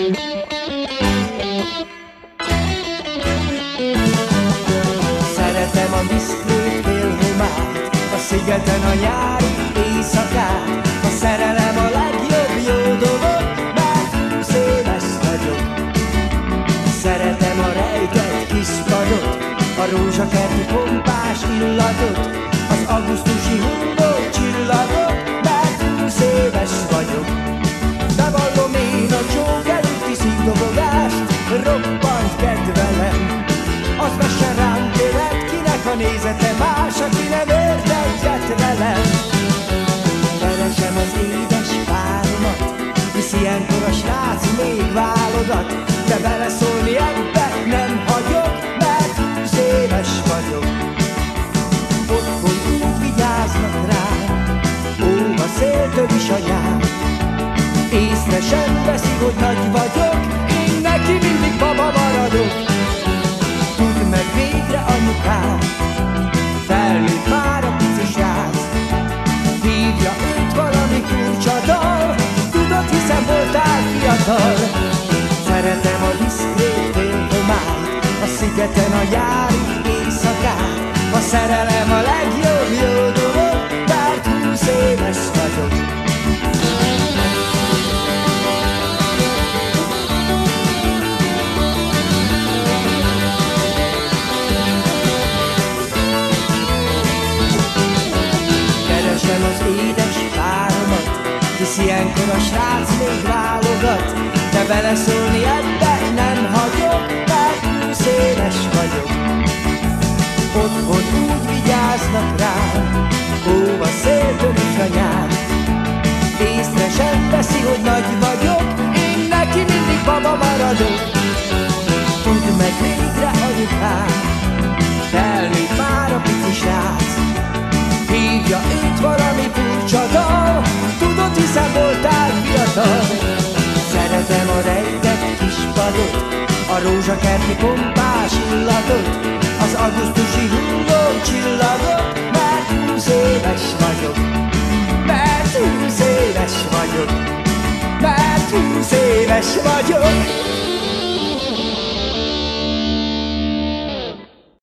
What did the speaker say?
Szeretem a diszkrét félhomályt, a szigeten a nyári éjszakát. A szerelem a legjobb jó dolog, mert 20 éves vagyok. Szeretem a rejtett kis padot, a rózsakerti pompás illatot, az augusztusi hulló csillagot, mert 20 éves vagyok. Bevallom én a csók előtti szívdobogást, roppant kedvelem. Az messen rám tőled, kinek a nézete más, aki nem ért egyet velem. Keresem az édes páromat, hisz ilyenkor a srác még válogat, de beleszólni ebbe nem hagyok, mert 20 éves vagyok. Otthon úgy vigyáznak rám, ó, a széltől is anyám. Észre sem veszi, hogy nagy vagyok, én neki mindig baba maradok. Tudd meg végre, anyukám, felnőtt már a pici srác. Hívja őt valami furcsa dal, tudod, hiszen voltál fiatal. Szeretem a diszkrét félhomályt, a szigeten a nyári éjszakát. A szerelem a legjobb jó dolog, mert 20 éves vagyok. Keresem az édes páromat, hisz ilyenkor a srác még válogat, de beleszólni ebbe nem hagyok, mert 20 éves vagyok. Otthon úgy vigyáznak rám, ó, a széltől is anyám. Észre sem veszi, hogy nagy vagyok, én neki mindig baba maradok. Tudd meg végre, anyukám, felnőtt már a pici srác. Hívja őt valami furcsa dal, tudod, hiszen voltál fiatal. Szeretem a rejtett kis padot, a rózsakerti pompás illatot, az augusztusi hulló csillagot, mert 20 éves vagyok. Mert 20 éves vagyok. Mert 20 éves vagyok.